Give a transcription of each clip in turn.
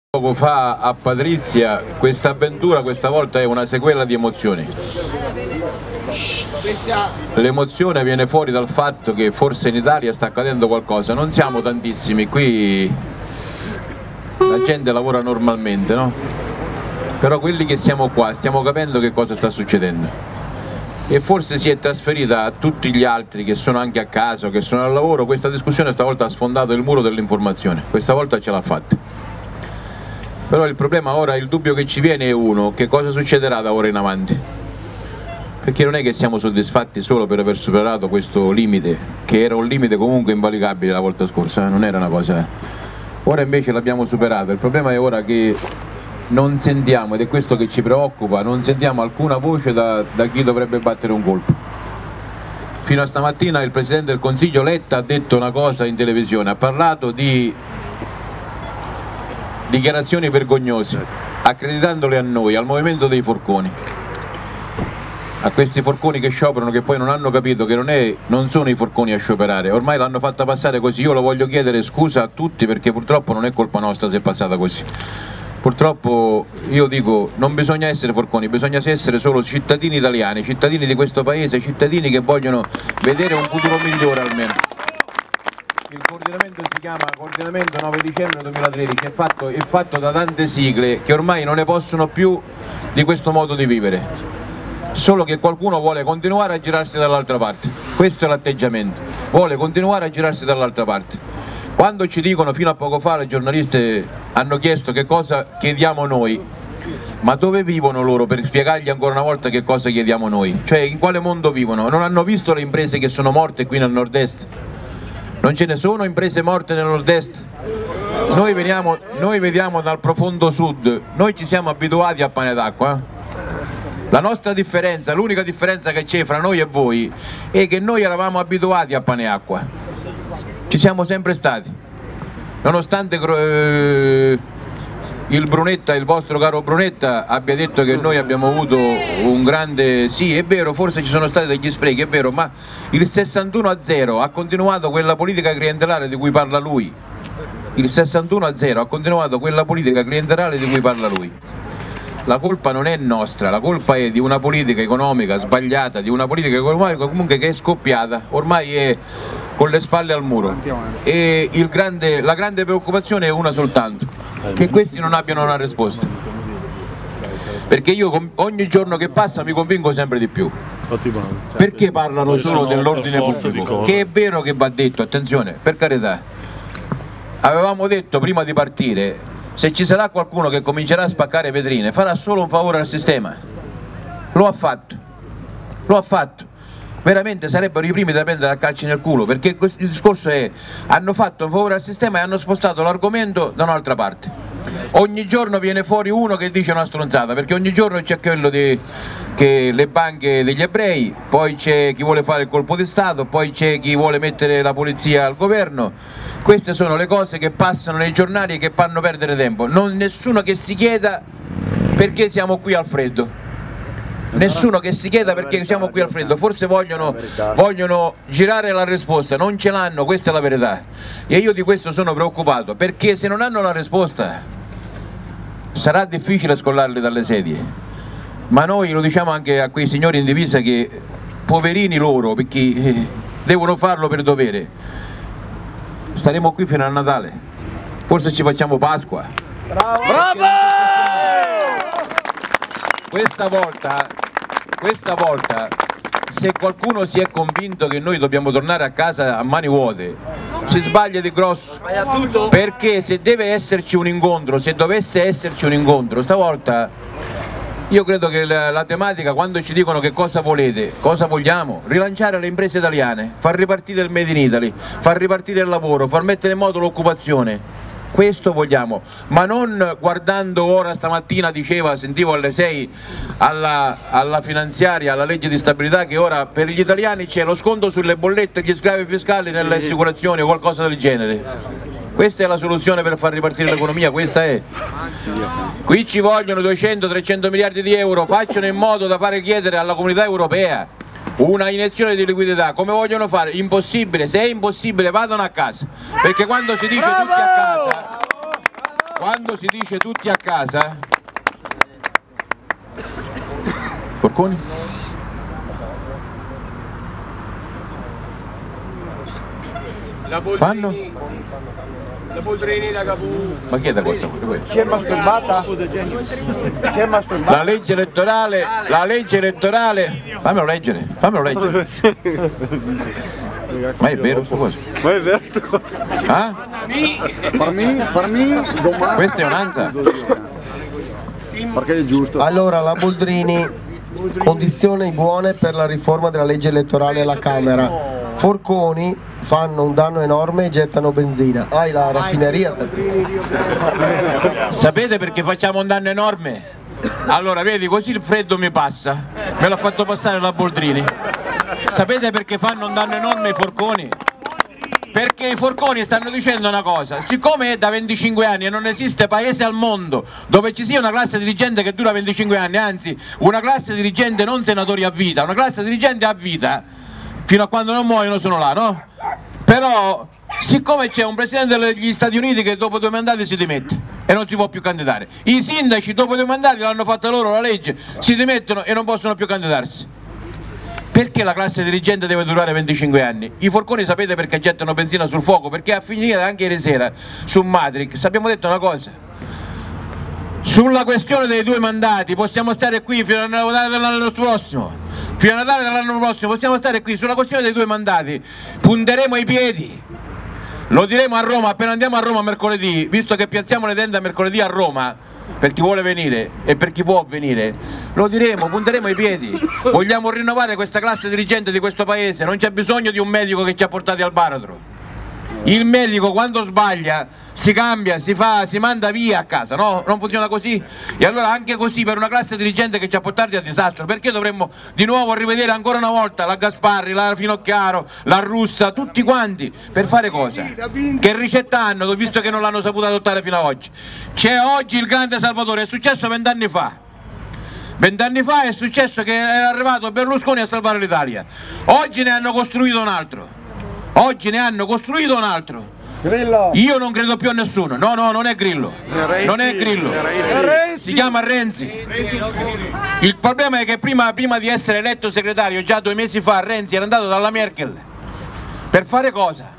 Poco fa a Patrizia, questa avventura questa volta è una sequela di emozioni. L'emozione viene fuori dal fatto che forse in Italia sta accadendo qualcosa, non siamo tantissimi, qui la gente lavora normalmente, no? Però quelli che siamo qua stiamo capendo che cosa sta succedendo e forse si è trasferita a tutti gli altri che sono anche a casa o che sono al lavoro. Questa discussione stavolta ha sfondato il muro dell'informazione, questa volta ce l'ha fatta. Però il problema ora, il dubbio che ci viene è uno: che cosa succederà da ora in avanti? Perché non è che siamo soddisfatti solo per aver superato questo limite, che era un limite comunque invalicabile la volta scorsa, non era una cosa. Ora invece l'abbiamo superato, il problema è ora che non sentiamo, ed è questo che ci preoccupa, non sentiamo alcuna voce da chi dovrebbe battere un colpo. Fino a stamattina il Presidente del Consiglio Letta ha detto una cosa in televisione, ha parlato di dichiarazioni vergognose, accreditandole a noi, al movimento dei forconi, a questi forconi che scioperano, che poi non hanno capito che non sono i forconi a scioperare, ormai l'hanno fatta passare così. Io lo voglio chiedere scusa a tutti, perché purtroppo non è colpa nostra se è passata così. Purtroppo io dico, non bisogna essere forconi, bisogna essere solo cittadini italiani, cittadini di questo paese, cittadini che vogliono vedere un futuro migliore almeno. Il coordinamento si chiama Coordinamento 9 dicembre 2013, è fatto da tante sigle che ormai non ne possono più di questo modo di vivere, solo che qualcuno vuole continuare a girarsi dall'altra parte. Questo è l'atteggiamento, vuole continuare a girarsi dall'altra parte. Quando ci dicono, fino a poco fa le giornaliste hanno chiesto che cosa chiediamo noi, ma dove vivono loro per spiegargli ancora una volta che cosa chiediamo noi? Cioè, in quale mondo vivono? Non hanno visto le imprese che sono morte qui nel nord-est? Non ce ne sono imprese morte nel nord-est? Noi veniamo dal profondo sud, noi ci siamo abituati a pane d'acqua. La nostra differenza, l'unica differenza che c'è fra noi e voi è che noi eravamo abituati a pane e acqua. Ci siamo sempre stati. Nonostante il Brunetta, il vostro caro Brunetta, abbia detto che noi abbiamo avuto un grande... Sì, è vero, forse ci sono stati degli sprechi, è vero, ma il 61-0 ha continuato quella politica clientelare di cui parla lui. Il 61-0 ha continuato quella politica clientelare di cui parla lui. La colpa non è nostra, la colpa è di una politica economica sbagliata, di una politica economica comunque che è scoppiata, ormai è con le spalle al muro. E la grande preoccupazione è una soltanto: che questi non abbiano una risposta, perché io ogni giorno che passa mi convinco sempre di più. Perché parlano solo dell'ordine pubblico? Che è vero che va detto, attenzione, per carità. Avevamo detto prima di partire, se ci sarà qualcuno che comincerà a spaccare vetrine farà solo un favore al sistema. Lo ha fatto, lo ha fatto. Veramente sarebbero i primi da prendere a calci nel culo, perché il discorso è: hanno fatto un favore al sistema e hanno spostato l'argomento da un'altra parte. Ogni giorno viene fuori uno che dice una stronzata, perché ogni giorno c'è quello che le banche degli ebrei, poi c'è chi vuole fare il colpo di Stato, poi c'è chi vuole mettere la polizia al governo. Queste sono le cose che passano nei giornali e che fanno perdere tempo. Non nessuno che si chieda perché siamo qui al freddo. Nessuno che si chieda perché siamo qui al freddo. Forse vogliono girare la risposta, non ce l'hanno, questa è la verità. E io di questo sono preoccupato, perché se non hanno la risposta sarà difficile scollarli dalle sedie. Ma noi lo diciamo anche a quei signori in divisa, che poverini loro, perché devono farlo per dovere. Staremo qui fino a Natale, forse ci facciamo Pasqua. Bravo! Bravo! Questa volta, se qualcuno si è convinto che noi dobbiamo tornare a casa a mani vuote, si sbaglia di grosso, perché se deve esserci un incontro, se dovesse esserci un incontro, stavolta io credo che la tematica, quando ci dicono che cosa volete, cosa vogliamo, rilanciare le imprese italiane, far ripartire il Made in Italy, far ripartire il lavoro, far mettere in moto l'occupazione. Questo vogliamo, ma non guardando ora, stamattina sentivo alle 6 alla finanziaria, alla legge di stabilità, che ora per gli italiani c'è lo sconto sulle bollette, gli sgravi fiscali nelle assicurazioni o qualcosa del genere. Questa è la soluzione per far ripartire l'economia, questa è. Qui ci vogliono 200-300 miliardi di euro, facciano in modo da fare chiedere alla comunità europea una iniezione di liquidità. Come vogliono fare? Impossibile. Se è impossibile vadano a casa, perché quando si dice tutti a casa quando si dice tutti a casa, Forconi? Fanno? La Boldrini, la Cavù. Ma chi è da questo? Chi è masturbata? Chi è masturbata? La legge elettorale, fammelo leggere. Ma è vero sto cosa? Ma è vero sto cosa? Ah? Per me, domani. Questa è un'anza? Perché è giusto. Allora, la Boldrini, condizioni buone per la riforma della legge elettorale alla Camera. Forconi fanno un danno enorme e gettano benzina. Hai la raffineria? Sapete perché facciamo un danno enorme? Allora, vedi, così il freddo mi passa. Me l'ha fatto passare la Boldrini. Sapete perché fanno un danno enorme i Forconi? Perché i Forconi stanno dicendo una cosa: siccome è da 25 anni e non esiste paese al mondo dove ci sia una classe dirigente che dura 25 anni, anzi una classe dirigente non senatori a vita, una classe dirigente a vita, fino a quando non muoiono sono là, no? Però siccome c'è un presidente degli Stati Uniti che dopo 2 mandati si dimette e non si può più candidare, i sindaci dopo 2 mandati l'hanno fatta loro la legge, si dimettono e non possono più candidarsi. Perché la classe dirigente deve durare 25 anni? I Forconi sapete perché gettano benzina sul fuoco? Perché a finire anche ieri sera su Matrix abbiamo detto una cosa: sulla questione dei 2 mandati possiamo stare qui fino a Natale dell'anno prossimo, possiamo stare qui sulla questione dei 2 mandati, punteremo i piedi, lo diremo a Roma appena andiamo a Roma mercoledì, visto che piazziamo le tende mercoledì a Roma per chi vuole venire e per chi può venire, lo diremo, punteremo i piedi. Vogliamo rinnovare questa classe dirigente di questo paese, non c'è bisogno di un medico che ci ha portati al baratro. Il medico quando sbaglia si cambia, si manda via a casa, no? Non funziona così? E allora anche così per una classe dirigente che ci ha portati al disastro, perché dovremmo di nuovo rivedere ancora una volta la Gasparri, la Finocchiaro, la Russa, tutti quanti, per fare cosa? Che ricetta hanno, visto che non l'hanno saputo adottare fino ad oggi? C'è oggi il grande salvatore, è successo 20 anni fa. 20 anni fa è successo che era arrivato Berlusconi a salvare l'Italia. Oggi ne hanno costruito un altro. Grillo. Io non credo più a nessuno. No, non è Grillo. Non è Grillo. Si chiama Renzi. Il problema è che prima di essere eletto segretario, già 2 mesi fa, Renzi era andato dalla Merkel. Per fare cosa?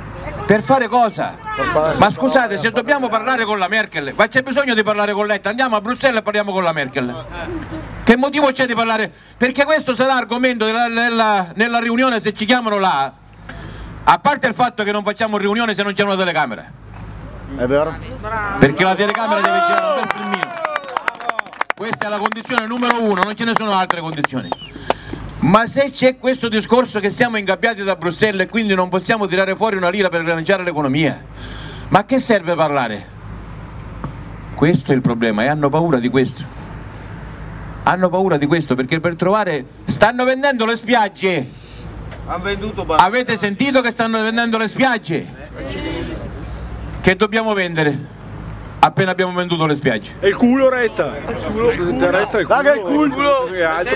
Ma scusate, se dobbiamo parlare con la Merkel, ma c'è bisogno di parlare con Letta? Andiamo a Bruxelles e parliamo con la Merkel. Che motivo c'è di parlare? Perché questo sarà argomento nella riunione, se ci chiamano là. A parte il fatto che non facciamo riunione se non c'è una telecamera. È vero? Perché la telecamera deve girare un bel filmino. Questa è la condizione numero 1, non ce ne sono altre condizioni. Ma se c'è questo discorso che siamo ingabbiati da Bruxelles e quindi non possiamo tirare fuori una lira per rilanciare l'economia, ma che serve parlare? Questo è il problema e hanno paura di questo. Hanno paura di questo perché per trovare... Stanno vendendo le spiagge. Avete sentito che stanno vendendo le spiagge? Che dobbiamo vendere appena abbiamo venduto le spiagge? E il culo resta. Resta il culo. Raga, il culo.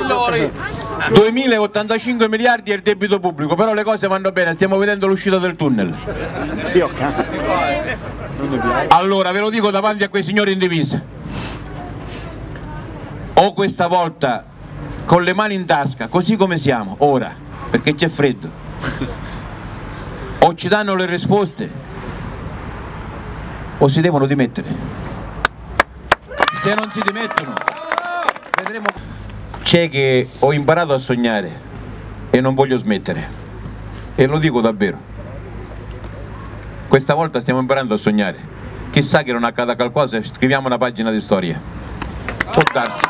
2085 miliardi è il debito pubblico, però le cose vanno bene, stiamo vedendo l'uscita del tunnel. Allora ve lo dico davanti a quei signori in divisa: o questa volta con le mani in tasca, così come siamo ora, perché c'è freddo, o ci danno le risposte o si devono dimettere. Se non si dimettono vedremo. C'è che ho imparato a sognare e non voglio smettere, e lo dico davvero. Questa volta stiamo imparando a sognare, chissà che non accada qualcosa e scriviamo una pagina di storia. Può darsi,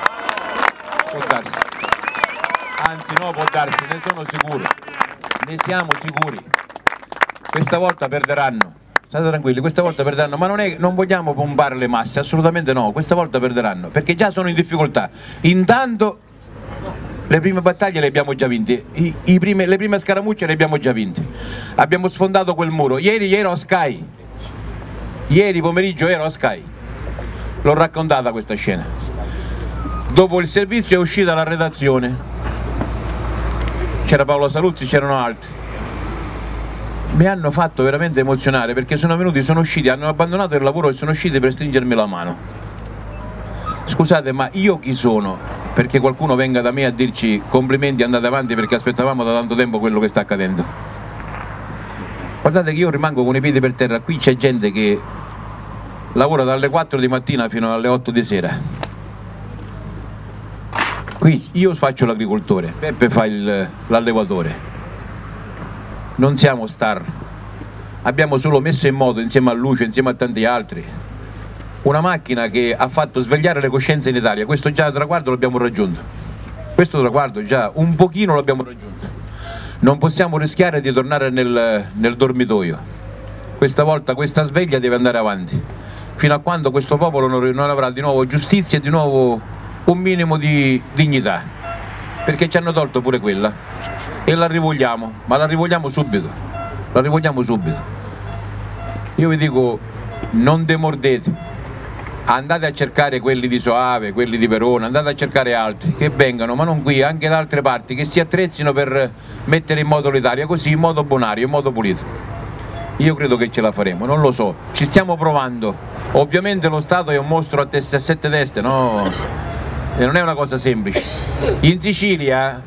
anzi no, può darsi, ne sono sicuro, ne siamo sicuri. Questa volta perderanno, state tranquilli, questa volta perderanno, ma non vogliamo pompare le masse, assolutamente no, questa volta perderanno, perché già sono in difficoltà. Intanto le prime battaglie le abbiamo già vinte, le prime scaramucce le abbiamo già vinte, abbiamo sfondato quel muro. Ieri ero a Sky, ieri pomeriggio ero a Sky, l'ho raccontata questa scena. Dopo il servizio è uscita la redazione, c'era Paolo Saluzzi, c'erano altri. mi hanno fatto veramente emozionare, perché sono venuti, sono usciti, hanno abbandonato il lavoro e sono usciti per stringermi la mano. Scusate, ma io chi sono? Perché qualcuno venga da me a dirci complimenti, andate avanti perché aspettavamo da tanto tempo quello che sta accadendo. Guardate che io rimango con i piedi per terra, qui c'è gente che lavora dalle 4 di mattina fino alle 8 di sera. Qui io faccio l'agricoltore, Peppe fa l'allevatore. Non siamo star, abbiamo solo messo in moto insieme a Luce, insieme a tanti altri, una macchina che ha fatto svegliare le coscienze in Italia. Questo già traguardo l'abbiamo raggiunto, questo traguardo già un pochino l'abbiamo raggiunto. Non possiamo rischiare di tornare nel dormitoio, questa volta questa sveglia deve andare avanti, fino a quando questo popolo non avrà di nuovo giustizia e di nuovo un minimo di dignità, perché ci hanno tolto pure quella. E la rivogliamo, ma la rivogliamo subito, la rivogliamo subito. Io vi dico, non demordete, andate a cercare quelli di Soave, quelli di Verona, andate a cercare altri, che vengano, ma non qui, anche da altre parti, che si attrezzino per mettere in moto l'Italia, così in modo bonario, in modo pulito. Io credo che ce la faremo, non lo so, ci stiamo provando. Ovviamente lo Stato è un mostro a 7 teste, no? E non è una cosa semplice. In Sicilia,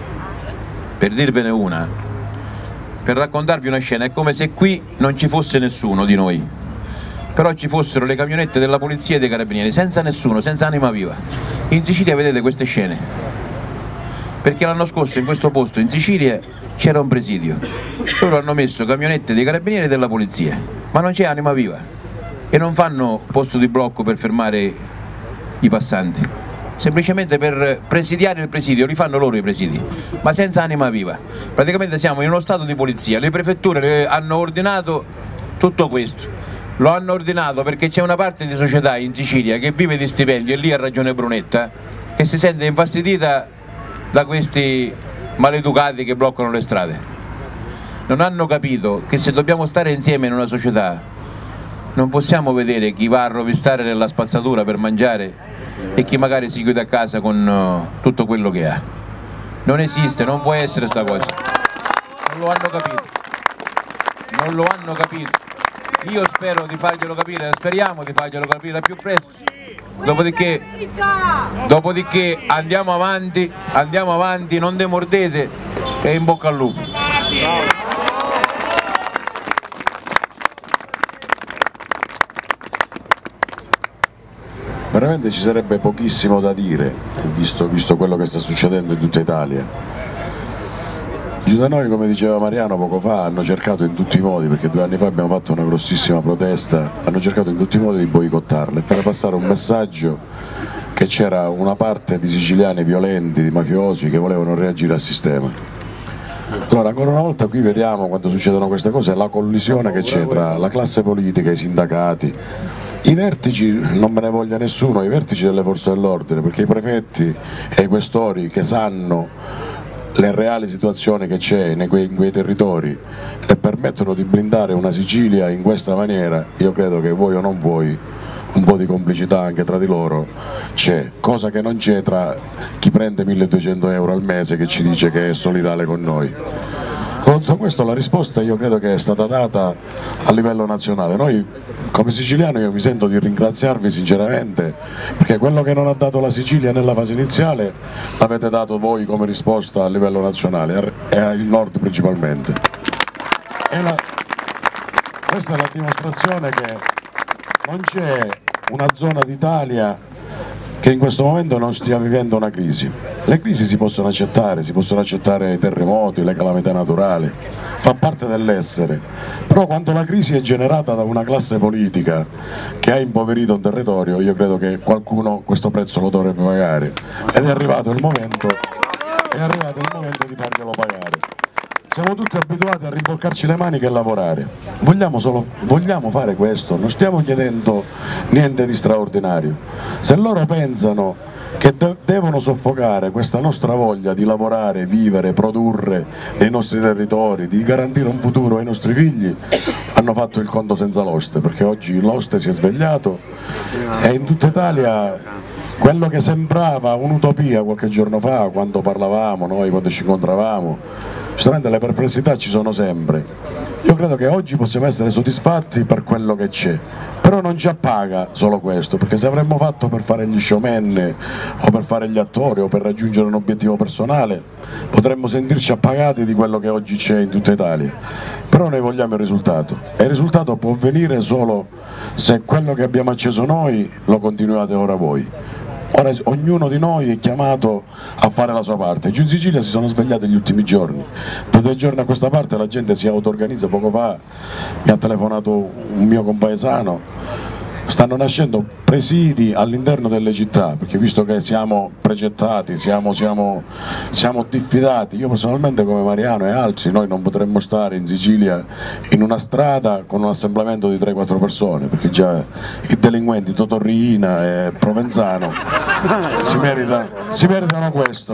per dirvene una, per raccontarvi una scena, è come se qui non ci fosse nessuno di noi, però ci fossero le camionette della polizia e dei carabinieri, senza nessuno, senza anima viva. In Sicilia vedete queste scene, perché l'anno scorso in questo posto in Sicilia c'era un presidio, loro hanno messo camionette dei carabinieri e della polizia, ma non c'è anima viva e non fanno posto di blocco per fermare i passanti, semplicemente per presidiare il presidio, li fanno loro i presidi, ma senza anima viva. Praticamente siamo in uno stato di polizia, le prefetture hanno ordinato tutto questo, lo hanno ordinato perché c'è una parte di società in Sicilia che vive di stipendi, e lì ha ragione Brunetta, che si sente infastidita da questi maleducati che bloccano le strade. Non hanno capito che se dobbiamo stare insieme in una società non possiamo vedere chi va a rovistare nella spazzatura per mangiare e chi magari si chiude a casa con tutto quello che ha. Non esiste, non può essere sta cosa. Non lo hanno capito. Non lo hanno capito. Io spero di farglielo capire, speriamo di farglielo capire al più presto. Dopodiché andiamo avanti, non demordete e in bocca al lupo. Veramente ci sarebbe pochissimo da dire, visto quello che sta succedendo in tutta Italia. Giù da noi, come diceva Mariano poco fa, hanno cercato in tutti i modi, perché 2 anni fa abbiamo fatto una grossissima protesta, hanno cercato in tutti i modi di boicottarla e fare passare un messaggio che c'era una parte di siciliani violenti, di mafiosi, che volevano reagire al sistema. Allora, ancora una volta qui vediamo, quando succedono queste cose, la collisione che c'è tra la classe politica, i sindacati, i vertici, non me ne voglia nessuno, i vertici delle forze dell'ordine, perché i prefetti e i questori che sanno le reali situazioni che c'è in quei territori e permettono di blindare una Sicilia in questa maniera, io credo che voi o non voi un po' di complicità anche tra di loro c'è, cosa che non c'è tra chi prende 1200 euro al mese che ci dice che è solidale con noi. Con tutto questo la risposta io credo che è stata data a livello nazionale. Noi come siciliano io mi sento di ringraziarvi sinceramente, perché quello che non ha dato la Sicilia nella fase iniziale l'avete dato voi come risposta a livello nazionale e al nord principalmente. Questa è la dimostrazione che non c'è una zona d'Italia che in questo momento non stia vivendo una crisi. Le crisi si possono accettare i terremoti, le calamità naturali, fa parte dell'essere, però quando la crisi è generata da una classe politica che ha impoverito un territorio, io credo che qualcuno questo prezzo lo dovrebbe pagare ed è arrivato il momento di farglielo pagare. Siamo tutti abituati a rimboccarci le maniche e lavorare, vogliamo fare questo, non stiamo chiedendo niente di straordinario. Se loro pensano che devono soffocare questa nostra voglia di lavorare, vivere, produrre nei nostri territori, di garantire un futuro ai nostri figli, hanno fatto il conto senza l'oste, perché oggi l'oste si è svegliato e in tutta Italia quello che sembrava un'utopia qualche giorno fa, quando parlavamo, noi quando ci incontravamo, giustamente le perplessità ci sono sempre. Io credo che oggi possiamo essere soddisfatti per quello che c'è, però non ci appaga solo questo, perché se avremmo fatto per fare gli showman o per fare gli attori o per raggiungere un obiettivo personale potremmo sentirci appagati di quello che oggi c'è in tutta Italia, però noi vogliamo il risultato e il risultato può venire solo se quello che abbiamo acceso noi lo continuate ora voi. Ora ognuno di noi è chiamato a fare la sua parte. Giù in Sicilia si sono svegliati negli ultimi giorni, da 2 giorni a questa parte la gente si auto-organizza. Poco fa mi ha telefonato un mio compaesano, stanno nascendo presidi all'interno delle città, perché visto che siamo precettati, siamo diffidati, io personalmente come Mariano e altri, noi non potremmo stare in Sicilia in una strada con un assemblamento di 3-4 persone, perché già i delinquenti Totorrina e Provenzano si meritano questo.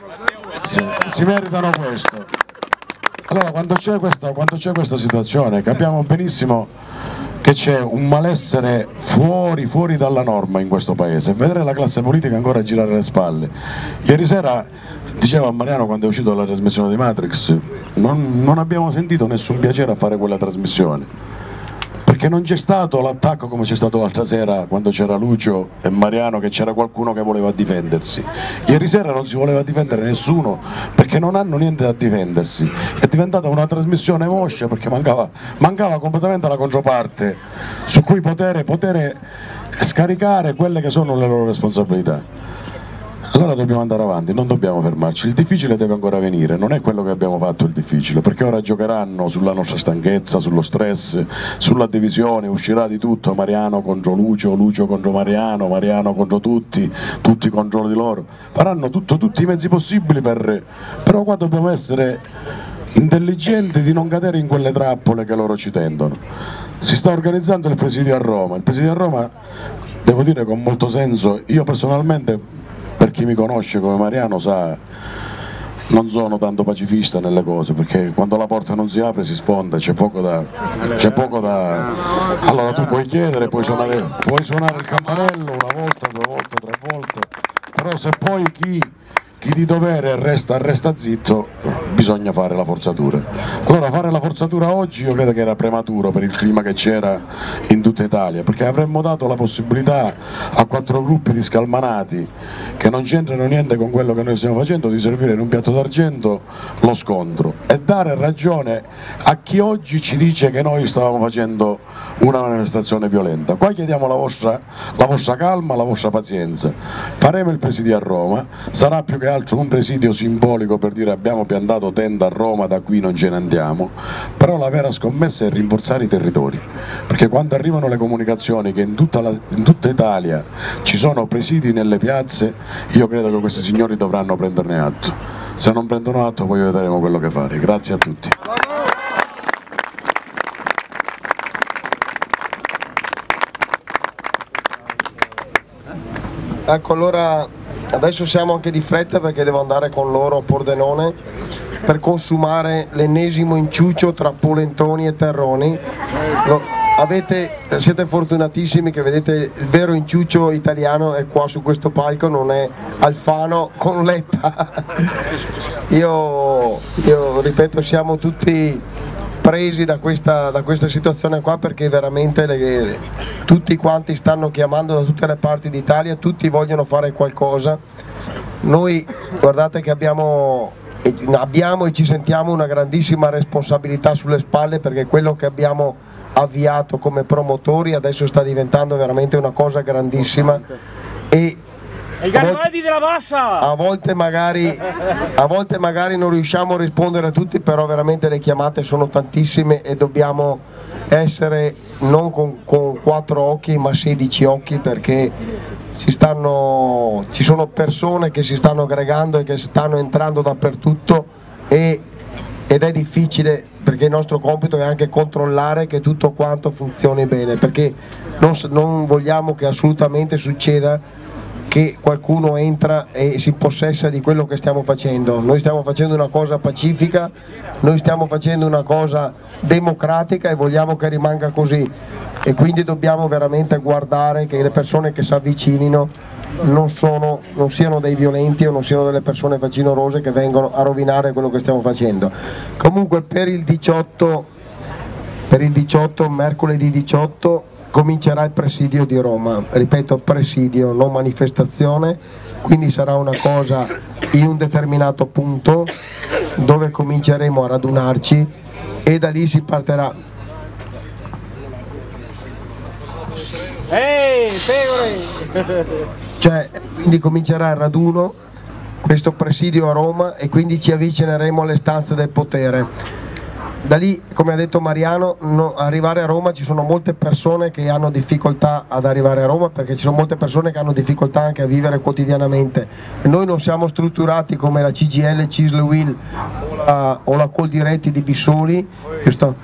Si meritano questo. Allora quando c'è questa situazione capiamo benissimo che c'è un malessere fuori dalla norma in questo paese, vedere la classe politica ancora girare le spalle. Ieri sera dicevo a Mariano quando è uscito la trasmissione di Matrix, non abbiamo sentito nessun piacere a fare quella trasmissione, perché non c'è stato l'attacco come c'è stato l'altra sera quando c'era Lucio e Mariano, che c'era qualcuno che voleva difendersi. Ieri sera non si voleva difendere nessuno perché non hanno niente da difendersi, è diventata una trasmissione moscia perché mancava completamente la controparte su cui poter scaricare quelle che sono le loro responsabilità. Allora dobbiamo andare avanti, non dobbiamo fermarci, il difficile deve ancora venire, non è quello che abbiamo fatto il difficile, perché ora giocheranno sulla nostra stanchezza, sullo stress, sulla divisione, uscirà di tutto, Mariano contro Lucio, Lucio contro Mariano, Mariano contro tutti, tutti contro di loro, faranno tutti i mezzi possibili però qua dobbiamo essere intelligenti di non cadere in quelle trappole che loro ci tendono. Si sta organizzando il presidio a Roma, devo dire con molto senso, io personalmente, per chi mi conosce come Mariano sa, non sono tanto pacifista nelle cose, perché quando la porta non si apre si sfonda, c'è poco da... Allora tu puoi chiedere, puoi suonare il campanello 1 volta, 2 volte, 3 volte, però se poi chi di dovere resta zitto, bisogna fare la forzatura. Allora fare la forzatura oggi io credo che era prematuro per il clima che c'era in tutta Italia, perché avremmo dato la possibilità a 4 gruppi di scalmanati che non c'entrano niente con quello che noi stiamo facendo di servire in un piatto d'argento lo scontro e dare ragione a chi oggi ci dice che noi stavamo facendo una manifestazione violenta. Qua chiediamo la vostra calma, la vostra pazienza. Faremo il presidio a Roma, sarà più che altro un presidio simbolico per dire abbiamo piantato tenda a Roma, da qui non ce ne andiamo, però la vera scommessa è rinforzare i territori, perché quando arrivano le comunicazioni che in tutta Italia ci sono presidi nelle piazze, io credo che questi signori dovranno prenderne atto. Se non prendono atto poi vedremo quello che fare. Grazie a tutti. Ecco, allora adesso siamo anche di fretta perché devo andare con loro a Pordenone per consumare l'ennesimo inciuccio tra polentoni e terroni. Siete fortunatissimi che vedete il vero inciuccio italiano è qua su questo palco, non è Alfano con Letta. Io ripeto, siamo tutti presi da questa situazione qua, perché veramente tutti quanti stanno chiamando da tutte le parti d'Italia, tutti vogliono fare qualcosa. Noi guardate che abbiamo e ci sentiamo una grandissima responsabilità sulle spalle, perché quello che abbiamo avviato come promotori adesso sta diventando veramente una cosa grandissima e a volte magari non riusciamo a rispondere a tutti, però veramente le chiamate sono tantissime e dobbiamo essere non con 4 occhi ma 16 occhi, perché ci sono persone che si stanno aggregando e che stanno entrando dappertutto ed è difficile, perché il nostro compito è anche controllare che tutto quanto funzioni bene, perché non vogliamo che assolutamente succeda che qualcuno entra e si possessa di quello che stiamo facendo. Noi stiamo facendo una cosa pacifica, noi stiamo facendo una cosa democratica e vogliamo che rimanga così, e quindi dobbiamo veramente guardare che le persone che si avvicinino non siano dei violenti o non siano delle persone facinorose che vengono a rovinare quello che stiamo facendo. Comunque per il 18, mercoledì 18, comincerà il presidio di Roma, ripeto presidio, non manifestazione, quindi sarà una cosa in un determinato punto dove cominceremo a radunarci e da lì si partirà. Cioè, quindi comincerà il raduno, questo presidio a Roma, e quindi ci avvicineremo alle stanze del potere. Da lì, come ha detto Mariano, arrivare a Roma, ci sono molte persone che hanno difficoltà ad arrivare a Roma, perché ci sono molte persone che hanno difficoltà anche a vivere quotidianamente. Noi non siamo strutturati come la CGL, CISL, WIL o la Coldiretti di Bissoli, giusto?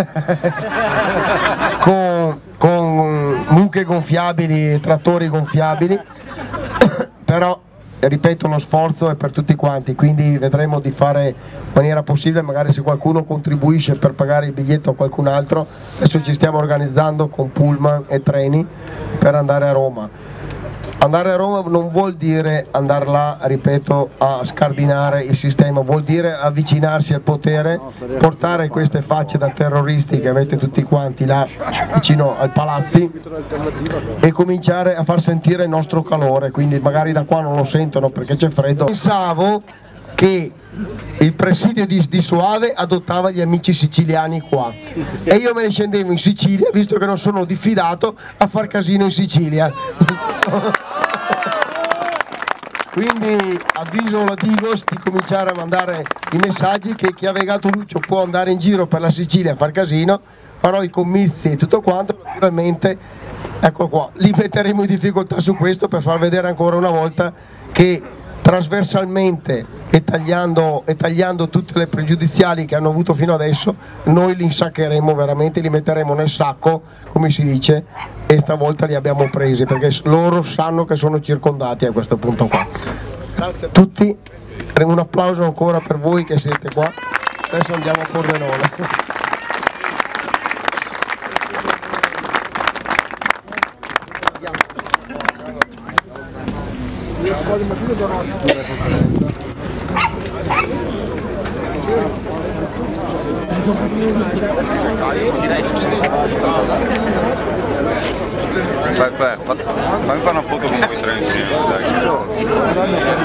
con mucche gonfiabili e trattori gonfiabili, però ripeto lo sforzo è per tutti quanti, quindi vedremo di fare in maniera possibile, magari se qualcuno contribuisce per pagare il biglietto a qualcun altro. Adesso ci stiamo organizzando con pullman e treni per andare a Roma. Andare a Roma non vuol dire andare là, ripeto, a scardinare il sistema, vuol dire avvicinarsi al potere, portare queste facce da terroristi che avete tutti quanti là vicino ai palazzi e cominciare a far sentire il nostro calore, quindi magari da qua non lo sentono perché c'è freddo. Pensavo che il presidio di Soave adottava gli amici siciliani qua e io me ne scendevo in Sicilia, visto che non sono diffidato a far casino in Sicilia. Quindi avviso la Digos di cominciare a mandare i messaggi che chi ha legato Lucio può andare in giro per la Sicilia a far casino, farò i comizi e tutto quanto, naturalmente, ecco qua, li metteremo in difficoltà su questo per far vedere ancora una volta che trasversalmente e tagliando tutte le pregiudiziali che hanno avuto fino adesso, noi li insaccheremo veramente, li metteremo nel sacco, come si dice, e stavolta li abbiamo presi perché loro sanno che sono circondati a questo punto qua. Grazie a tutti, un applauso ancora per voi che siete qua. Adesso andiamo a Pordenone. Fammi fare una foto con voi tre insieme, dai.